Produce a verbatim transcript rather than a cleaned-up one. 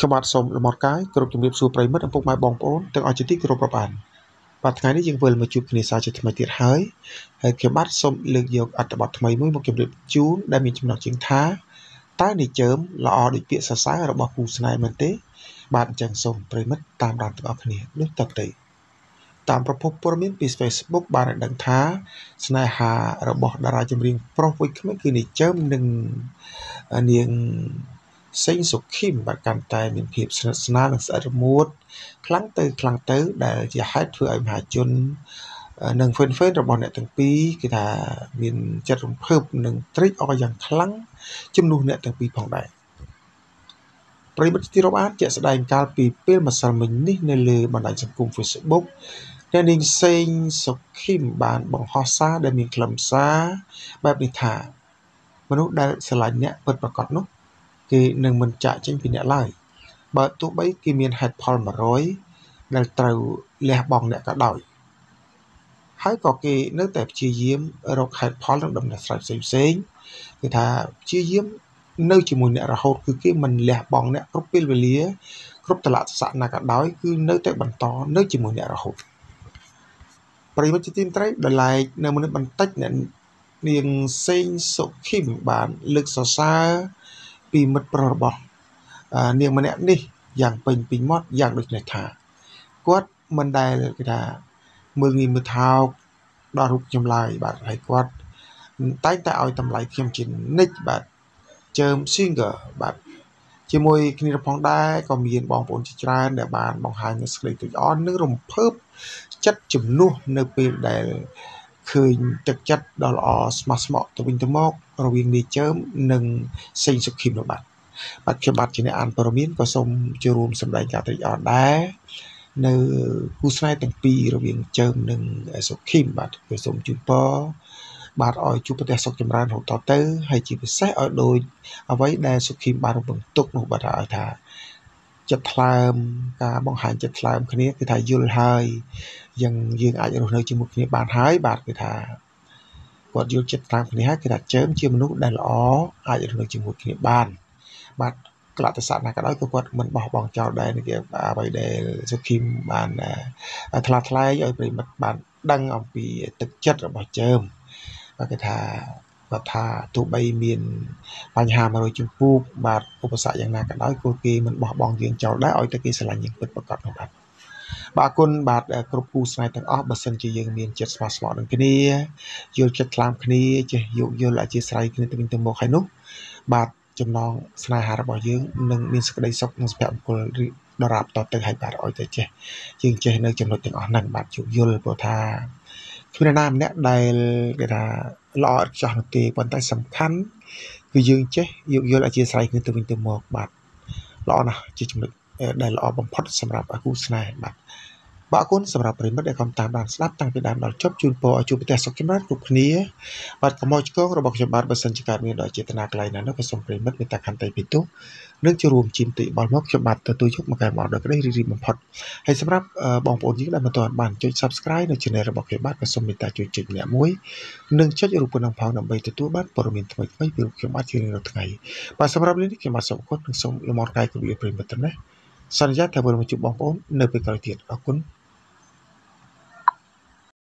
ខ្ញុំបាទសូមលំអរកាយគ្រប់ជំរាបសួរប្រិយមិត្តឪពុកម៉ែបងប្អូនទាំងអស់ជាទីគោរពរាប់អានបាទថ្ងៃនេះយើងវិលមកជួបគ្នាសាជាថ្មីទៀតហើយហើយខ្ញុំបាទសូមលើកយកអត្ថបទថ្មីមួយមកជម្រាបជូនដែលមានចំណងជើងថាតើនិជើមល្អដូចពាក្យសរសើររបស់គូស្នេហ៍មែនទេបាទអញ្ចឹងសូមប្រិយមិត្តតាមដានទាំងអស់គ្នាដូចតទៅតាមប្រភពព័ត៌មានពី Facebook បានឲ្យដឹងថាស្នេហារបស់តារាចម្រៀងប្រុសវ័យក្មេងគឺនិជើមនិងនាងសេងសុខីមបាទកាន់តែមានភាពស្និទ្ធស្នាលនិងស្អិតរមួតខ្លាំងទៅខ្លាំងទៅដែលជាហេតុធ្វើឲ្យមហាជននិង fan fan របស់អ្នកទាំងពីរគឺថាមានចិត្តរំភើបនិងត្រេកអរយ៉ាងខ្លាំងជំនួសអ្នកទាំងពីរផងដែរប្រិយមិត្តទីរាប់អានជាក់ស្ដែងកាលពីពេលម្សិលមិញនេះនៅលើបណ្ដាញសង្គម Facebook អ្នកនាងសេងសុខីមបានបង្ហោះសារដែលមានខ្លឹមសារបែបនេះថាមនុស្សដែលស្រឡាញ់អ្នកពិតប្រាកដនោះគេនឹងមិនចាកចេញពីអ្នកឡើយបើទោះបីគេមានហេតុផលមួយរយដែលត្រូវលះបង់អ្នកក៏ដោយហើយក៏គេនៅតែព្យាយាមរកហេតុផលនិងដំណោះស្រាយផ្សេងផ្សេងគឺថាព្យាយាមនៅជាមួយអ្នករហូតគឺគេមិនលះបង់អ្នកគ្រប់ពេលវេលាគ្រប់តលៈស័កណាក៏ដោយគឺនៅតែបន្តនៅជាមួយអ្នករហូតប្រិយមិត្តជាទីមេត្រីដល់ឡែកនៅមនុស្សបន្តិចអ្នកនាងសេងសុខីមបានលើកសរសើរពីមិត្តប្រុសរបស់នាងម្នាក់នេះយ៉ាងពេញពីមាត់យ៉ាងដូចនេះថាគាត់មិនដែលគេថាមើលងាយមើលថោកដល់រូបខ្ញុំឡើយបាទហើយគាត់តែងតែឲ្យតម្លៃខ្ញុំជានិច្ចបាទជើម singer បាទជាមួយគ្នាផងដែរក៏មានបងប្អូនជាច្រើនដែលបានបង្ហាញនូវសេចក្តីត្រេកអរនិងរំភើបចិត្តជំនួសនៅពេលដែលឃើញទឹកចិត្តដ៏ល្អស្មោះស្ម័គ្រទៅវិញទៅមករវាងនាយជើមនិងសេងសុខីមនោះបាទបាទខ្ញុំបាទជាអ្នកអានព័ត៌មានក៏សូមចូលរួមសម្ដែងការត្រេកអរដែរនៅគូស្នេហ៍ទាំងពីររវាងជើមនិងសុខីមបាទគឺសូមជូនពរបាទឲ្យជួបប្រទេសសុខចម្រើនរហូតតទៅហើយជាពិសេសឲ្យដូចអ្វីដែលសុខីមបានរំពឹងទុកនោះបាទឲ្យថាចិត្តថ្លើមការបង្ហាញចិត្តថ្លើមគ្នាគឺថាយល់ហើយយ៉ាងយើងអាចរស់នៅជាមួយគ្នាបានហើយបាទគឺថាគាត់យល់ចិត្តតាមគ្នាហើយគឺថាជើមជាមនុស្សដែលល្អអាចរស់នៅជាមួយគ្នាបានបាទកលៈទេសៈណាក៏ដោយក៏គាត់មិនបោះបង់ចោលដែរនេះគេអ្វីដែលសុខីមបានថ្លាថ្លែងឲ្យប្រិមិត្តបានដឹងអំពីទឹកចិត្តរបស់ជើមបាទគេថាគាត់ថាទោះបីមានបញ្ហាមួយរយជំពូកបាទឧបសគ្គយ៉ាងណាក៏ដោយក៏គេមិនបោះបង់យើងចោលដែរឲ្យតែគេស្រឡាញ់យើងពិតប្រាកដនោះបាទបាទអរគុណបាទគ្រប់គូស្នេហ៍ទាំងអស់បើសិនជាយើងមានចិត្តស្មោះស្ម័គ្រនឹងគ្នាយល់ចិត្តថ្លើមគ្នាចេះយោគយល់អធិស្ឋានគ្នាទៅវិញទៅមកហើយនោះបាទចំណងស្នេហារបស់យើងនឹងមានសេចក្តីសុខនិងសុភមង្គលដរាបតទៅហើយបាទឲ្យតែចេះយើងចេះនៅចំណុចទាំងអស់ហ្នឹងបាទយោគយល់ព្រោះថាគ្មានណាម្នាក់ដែលគេថាល្អឥតខ្ចោះនោះទេប៉ុន្តែសំខាន់គឺយើងចេះយោគយល់អធិស្ឋានគ្នាទៅវិញទៅមកបាទល្អណាស់ជាចំណុចដែលល្អបំផុតសម្រាប់គូស្នេហ៍បាទបាទអរគុណសម្រាប់ប្រិមិត្តដែលកំតាមបានស្ដាប់តាំងពីដើមដល់ចប់ជូនពរឲ្យជួបប្រទេសសុខចម្រើនគ្រប់គ្នាបាទកុំឲ្យឆ្កងរបស់ខ្ញុំបាទបើសិនជាកើតមានដោយចេតនាកន្លែងណានោះក៏សូមប្រិមិត្តមេត្តាខន្តីពីទោសនិងចូលរួមជីមតិបល់មកខ្ញុំបាទទទួលយកមកកែមកដល់ក្តីរីករាយបំផុតហើយសម្រាប់បងប្អូនយើងដែលមិនទាន់បានចុច Subscribe នៅ Channel របស់ខ្ញុំបាទក៏សូមមេត្តាជួយចុចម្នាក់មួយនិងចុចរូបប៉ុណ្ណឹងផងដើម្បីទទួលបានព័ត៌មានថ្មីៗពីខ្ញុំបាទជារៀងរាល់ថ្ងៃបាទសម្រាប់នេះខ្ញុំបាទសូមអរគុណនិងសូមលំអរកាយគ្រប់លាប្រិមិត្តទាំងនេះសន្យាថាវិលមកជួបបងប្អូននៅពេលក្រោយទៀតអរគុណ